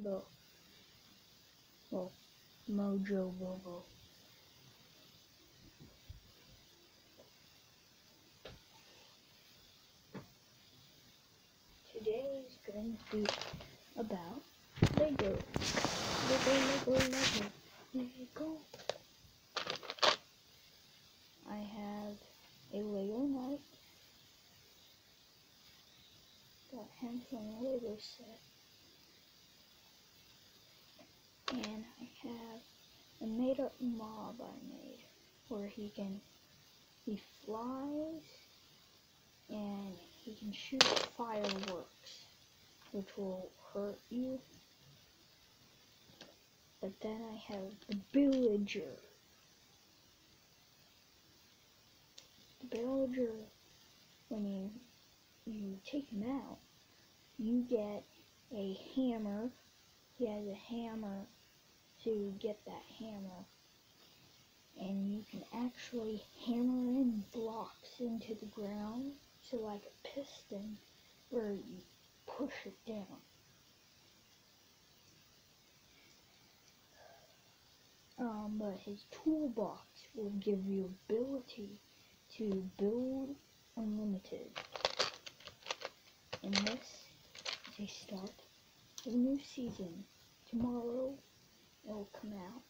Bo. Well, Mojo Bobo. Today is going to be about Lego. Lego. I have a Lego knight. Got him from a Lego set. And I have a made up mob I made where he flies and he can shoot fireworks, which will hurt you. But then I have the villager. The villager, when you take him out, you get a hammer. He has a hammer to get that hammer. And you can actually hammer in blocks into the ground, so like a piston, where you push it down. But his toolbox will give you ability to build unlimited. And this is a start of a new season. Tomorrow it will come out.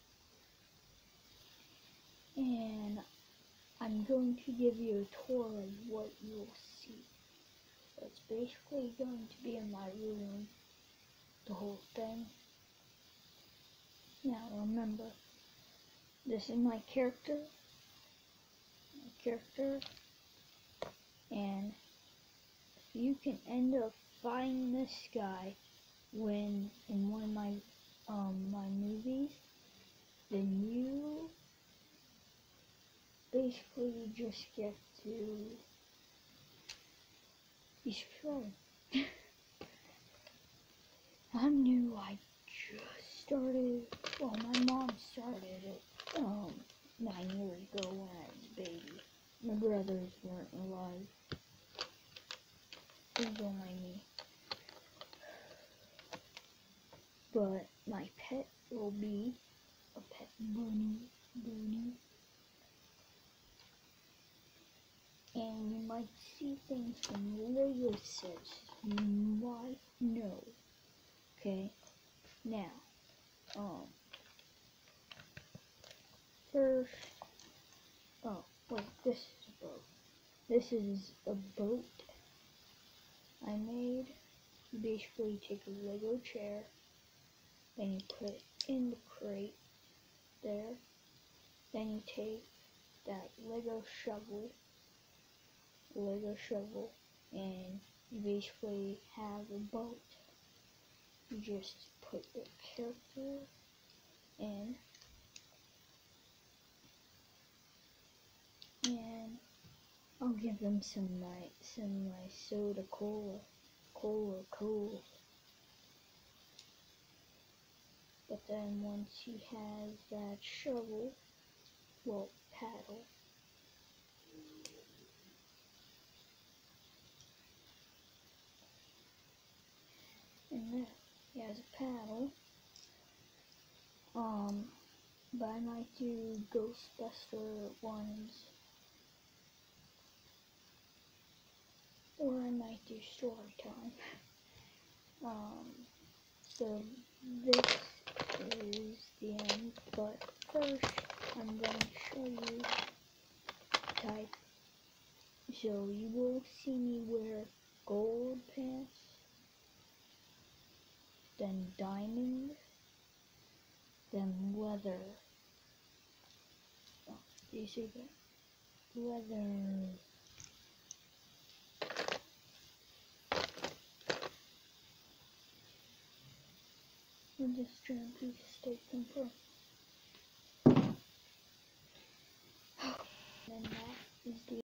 And I'm going to give you a tour of what you'll see. So it's basically going to be in my room, the whole thing. Now remember, this is my character, and you can end up fighting this guy when in one of my movies, then you basically just get to destroy. I'm new. I just started. Well, my mom started it 9 years ago when I was a baby. My brothers weren't alive. It was only me. But my pet will be a pet bunny. And you might see things from Lego sets you might know. Okay? Now, first, wait, this is a boat. This is a boat I made. You basically take a Lego chair, then you put it in the crate there. Then you take that Lego shovel, and you basically have a boat. You just put your character in, and I'll give him some nice soda cola. But then once he has that shovel, well, paddle, and there he has a paddle. But I might do Ghostbuster ones, or I might do story time. So this is the end, but first I'm going to show you type. So you will see me wear gold pants, then diamond, then leather. Oh, do you see that? Leather. And just trying to stay simple. And that is the